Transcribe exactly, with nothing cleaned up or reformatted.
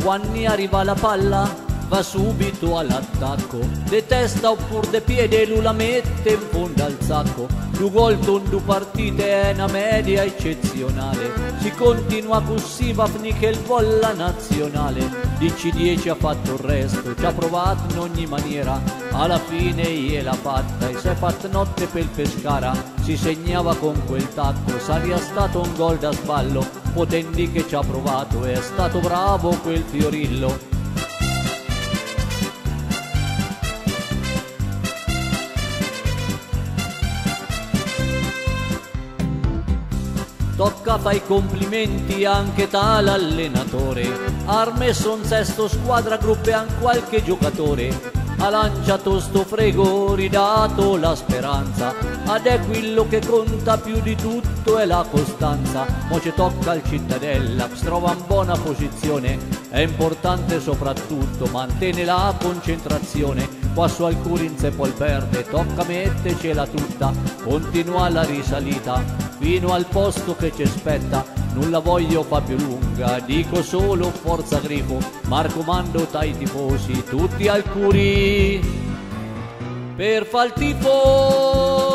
quando arriva la palla va subito all'attacco, de testa oppure de piede lui la mette in fondo al sacco. Due gol in due partite è una media eccezionale, si continua così va a finire il volla nazionale. Dici dieci ha fatto il resto, ci ha provato in ogni maniera, alla fine gliel'ha fatta e si è fatta notte per il Pescara. Si segnava con quel tacco, sarebbe stato un gol da sballo, potendi che ci ha provato, è stato bravo quel Fiorillo. Tocca fai complimenti anche tal allenatore, ha messo un sesto squadra gruppe an qualche giocatore, ha lanciato sto frego, ridato la speranza, ed è quello che conta più di tutto è la costanza. Mo ci tocca al Cittadella, si trova in buona posizione, è importante soprattutto mantenere la concentrazione, qua su alcuni se poi perde, tocca mettercela tutta, continua la risalita fino al posto che ci aspetta. Non la voglio fa più lunga, dico solo forza Grifo, ma raccomando ai tifosi tutti al curi per far tifo.